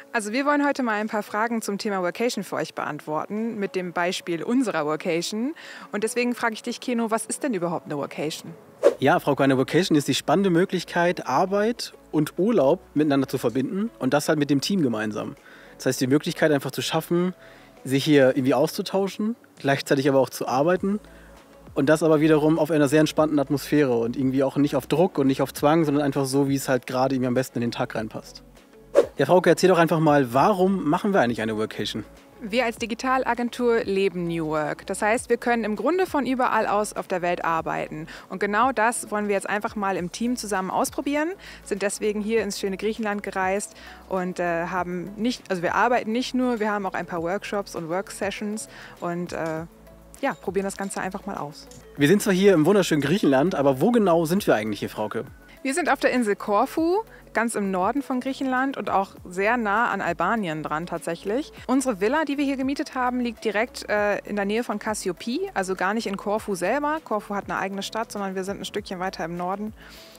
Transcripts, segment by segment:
Also wir wollen heute mal ein paar Fragen zum Thema Workation für euch beantworten, mit dem Beispiel unserer Workation. Und deswegen frage ich dich, Keno, was ist denn überhaupt eine Workation? Ja, Frauke, eine Workation ist die spannende Möglichkeit, Arbeit und Urlaub miteinander zu verbinden und das halt mit dem Team gemeinsam. Das heißt, die Möglichkeit einfach zu schaffen, sich hier irgendwie auszutauschen, gleichzeitig aber auch zu arbeiten und das aber wiederum auf einer sehr entspannten Atmosphäre und irgendwie auch nicht auf Druck und nicht auf Zwang, sondern einfach so, wie es halt gerade irgendwie am besten in den Tag reinpasst. Ja, Frauke, erzähl doch einfach mal, warum machen wir eigentlich eine Workation? Wir als Digitalagentur leben New Work. Das heißt, wir können im Grunde von überall aus auf der Welt arbeiten. Und genau das wollen wir jetzt einfach mal im Team zusammen ausprobieren. Sind deswegen hier ins schöne Griechenland gereist und wir arbeiten nicht nur, wir haben auch ein paar Workshops und Worksessions und probieren das Ganze einfach mal aus. Wir sind zwar hier im wunderschönen Griechenland, aber wo genau sind wir eigentlich hier, Frauke? Wir sind auf der Insel Korfu, ganz im Norden von Griechenland und auch sehr nah an Albanien dran tatsächlich. Unsere Villa, die wir hier gemietet haben, liegt direkt in der Nähe von Kassiopi, also gar nicht in Korfu selber. Korfu hat eine eigene Stadt, sondern wir sind ein Stückchen weiter im Norden,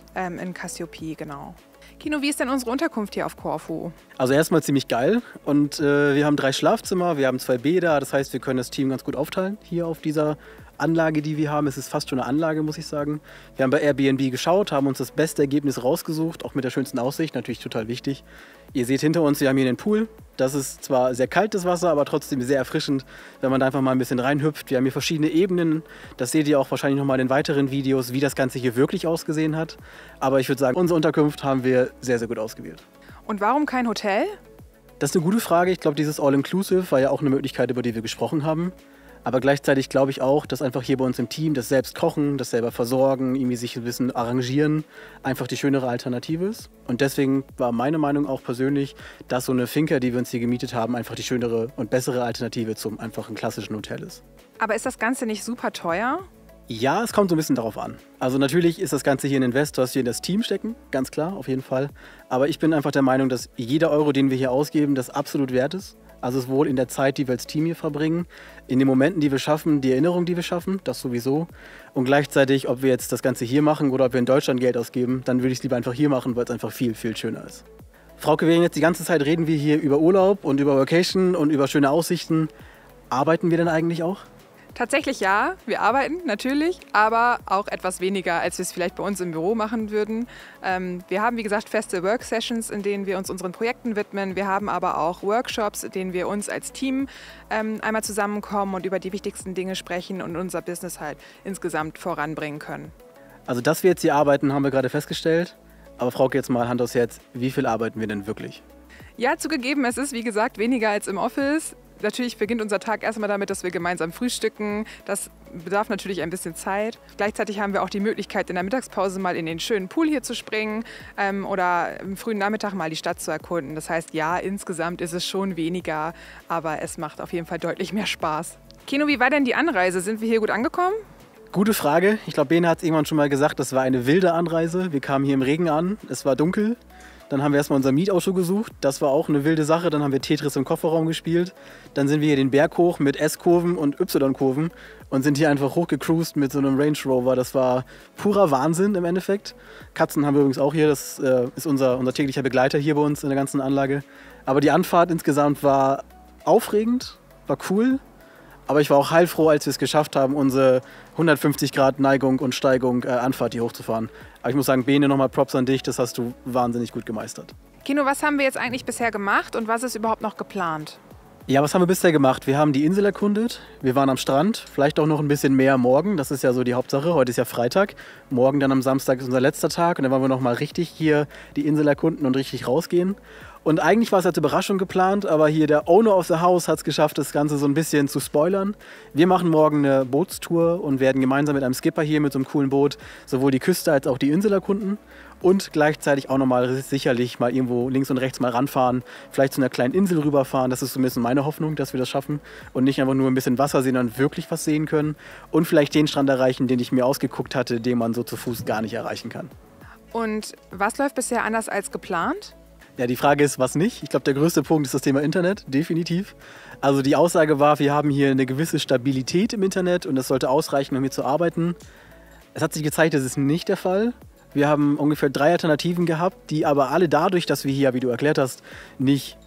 in Kassiopi, genau. Kino, wie ist denn unsere Unterkunft hier auf Korfu? Also erstmal ziemlich geil und wir haben 3 Schlafzimmer, wir haben 2 Bäder, das heißt, wir können das Team ganz gut aufteilen hier auf dieser Anlage, die wir haben. Es ist fast schon eine Anlage, muss ich sagen. Wir haben bei Airbnb geschaut, haben uns das beste Ergebnis rausgesucht, auch mit der schönsten Aussicht, natürlich total wichtig. Ihr seht hinter uns, wir haben hier den Pool. Das ist zwar sehr kaltes Wasser, aber trotzdem sehr erfrischend, wenn man da einfach mal ein bisschen reinhüpft. Wir haben hier verschiedene Ebenen. Das seht ihr auch wahrscheinlich noch mal in den weiteren Videos, wie das Ganze hier wirklich ausgesehen hat. Aber ich würde sagen, unsere Unterkunft haben wir sehr, sehr gut ausgewählt. Und warum kein Hotel? Das ist eine gute Frage. Ich glaube, dieses All-Inclusive war ja auch eine Möglichkeit, über die wir gesprochen haben. Aber gleichzeitig glaube ich auch, dass einfach hier bei uns im Team das selbst kochen, das selber versorgen, irgendwie sich ein bisschen arrangieren, einfach die schönere Alternative ist. Und deswegen war meine Meinung auch persönlich, dass so eine Finca, die wir uns hier gemietet haben, einfach die schönere und bessere Alternative zum einfachen klassischen Hotel ist. Aber ist das Ganze nicht super teuer? Ja, es kommt so ein bisschen darauf an. Also natürlich ist das Ganze hier ein Invest, was wir in das Team stecken, ganz klar, auf jeden Fall. Aber ich bin einfach der Meinung, dass jeder Euro, den wir hier ausgeben, das absolut wert ist. Also sowohl in der Zeit, die wir als Team hier verbringen, in den Momenten, die wir schaffen, die Erinnerungen, die wir schaffen, das sowieso. Und gleichzeitig, ob wir jetzt das Ganze hier machen oder ob wir in Deutschland Geld ausgeben, dann würde ich es lieber einfach hier machen, weil es einfach viel, viel schöner ist. Frauke, jetzt die ganze Zeit reden wir hier über Urlaub und über Vacation und über schöne Aussichten. Arbeiten wir denn eigentlich auch? Tatsächlich ja, wir arbeiten natürlich, aber auch etwas weniger, als wir es vielleicht bei uns im Büro machen würden. Wir haben, wie gesagt, feste Work-Sessions, in denen wir uns unseren Projekten widmen. Wir haben aber auch Workshops, in denen wir uns als Team einmal zusammenkommen und über die wichtigsten Dinge sprechen und unser Business halt insgesamt voranbringen können. Also, dass wir jetzt hier arbeiten, haben wir gerade festgestellt. Aber Frauke, jetzt mal Hand aufs Herz, wie viel arbeiten wir denn wirklich? Ja, zugegeben, es ist wie gesagt weniger als im Office. Natürlich beginnt unser Tag erstmal damit, dass wir gemeinsam frühstücken. Das bedarf natürlich ein bisschen Zeit. Gleichzeitig haben wir auch die Möglichkeit, in der Mittagspause mal in den schönen Pool hier zu springen oder im frühen Nachmittag mal die Stadt zu erkunden. Das heißt, ja, insgesamt ist es schon weniger, aber es macht auf jeden Fall deutlich mehr Spaß. Keno, wie war denn die Anreise? Sind wir hier gut angekommen? Gute Frage. Ich glaube, Bene hat es irgendwann schon mal gesagt, das war eine wilde Anreise. Wir kamen hier im Regen an, es war dunkel. Dann haben wir erstmal unser Mietauto gesucht. Das war auch eine wilde Sache. Dann haben wir Tetris im Kofferraum gespielt. Dann sind wir hier den Berg hoch mit S-Kurven und Y-Kurven und sind hier einfach hochgecruised mit so einem Range Rover. Das war purer Wahnsinn im Endeffekt. Katzen haben wir übrigens auch hier. Das ist unser täglicher Begleiter hier bei uns in der ganzen Anlage. Aber die Anfahrt insgesamt war aufregend, war cool. Aber ich war auch heilfroh, als wir es geschafft haben, unsere 150 Grad Neigung und Steigung Anfahrt hier hochzufahren. Aber ich muss sagen, Bene, nochmal Props an dich, das hast du wahnsinnig gut gemeistert. Kino, was haben wir jetzt eigentlich bisher gemacht und was ist überhaupt noch geplant? Ja, was haben wir bisher gemacht? Wir haben die Insel erkundet, wir waren am Strand, vielleicht auch noch ein bisschen mehr morgen, das ist ja so die Hauptsache. Heute ist ja Freitag, morgen dann am Samstag ist unser letzter Tag und dann wollen wir noch mal richtig hier die Insel erkunden und richtig rausgehen. Und eigentlich war es als Überraschung geplant, aber hier der Owner of the House hat es geschafft, das Ganze so ein bisschen zu spoilern. Wir machen morgen eine Bootstour und werden gemeinsam mit einem Skipper hier mit so einem coolen Boot sowohl die Küste als auch die Insel erkunden und gleichzeitig auch nochmal sicherlich mal irgendwo links und rechts mal ranfahren, vielleicht zu einer kleinen Insel rüberfahren. Das ist so ein bisschen meine Hoffnung, dass wir das schaffen und nicht einfach nur ein bisschen Wasser sehen, sondern wirklich was sehen können und vielleicht den Strand erreichen, den ich mir ausgeguckt hatte, den man so zu Fuß gar nicht erreichen kann. Und was läuft bisher anders als geplant? Ja, die Frage ist, was nicht? Ich glaube, der größte Punkt ist das Thema Internet, definitiv. Also die Aussage war, wir haben hier eine gewisse Stabilität im Internet und das sollte ausreichen, um hier zu arbeiten. Es hat sich gezeigt, das ist nicht der Fall. Wir haben ungefähr 3 Alternativen gehabt, die aber alle dadurch, dass wir hier, wie du erklärt hast, nicht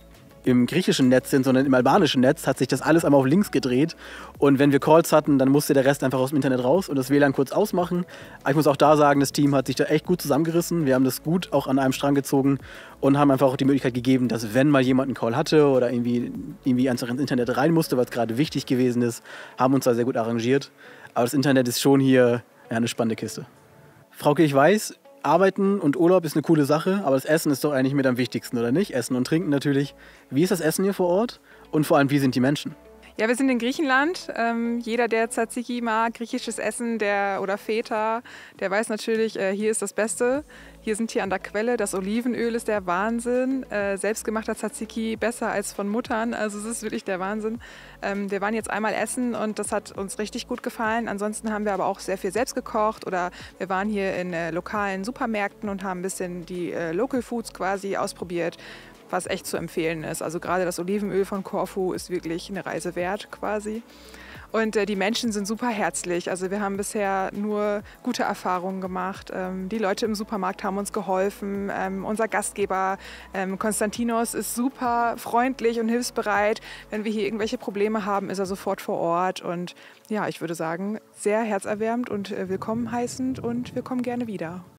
im griechischen Netz sind, sondern im albanischen Netz, hat sich das alles einmal auf links gedreht. Und wenn wir Calls hatten, dann musste der Rest einfach aus dem Internet raus und das WLAN kurz ausmachen. Aber ich muss auch da sagen, das Team hat sich da echt gut zusammengerissen. Wir haben das gut auch an einem Strang gezogen und haben einfach auch die Möglichkeit gegeben, dass wenn mal jemand einen Call hatte oder irgendwie einfach ins Internet rein musste, was gerade wichtig gewesen ist, haben uns da sehr gut arrangiert. Aber das Internet ist schon hier eine spannende Kiste. Frauke, ich weiß, Arbeiten und Urlaub ist eine coole Sache, aber das Essen ist doch eigentlich mit am wichtigsten, oder nicht? Essen und Trinken natürlich. Wie ist das Essen hier vor Ort? Und vor allem, wie sind die Menschen? Ja, wir sind in Griechenland. Jeder, der Tzatziki mag, griechisches Essen oder Feta, der weiß natürlich, hier ist das Beste. Wir sind hier an der Quelle. Das Olivenöl ist der Wahnsinn. Selbstgemachter Tzatziki besser als von Muttern. Also es ist wirklich der Wahnsinn. Wir waren jetzt einmal essen und das hat uns richtig gut gefallen. Ansonsten haben wir aber auch sehr viel selbst gekocht oder wir waren hier in lokalen Supermärkten und haben ein bisschen die Local Foods quasi ausprobiert, was echt zu empfehlen ist. Also gerade das Olivenöl von Korfu ist wirklich eine Reise wert quasi. Und die Menschen sind super herzlich. Also wir haben bisher nur gute Erfahrungen gemacht. Die Leute im Supermarkt haben uns geholfen. Unser Gastgeber Konstantinos ist super freundlich und hilfsbereit. Wenn wir hier irgendwelche Probleme haben, ist er sofort vor Ort. Und ja, ich würde sagen, sehr herzerwärmend und willkommen heißend und wir kommen gerne wieder.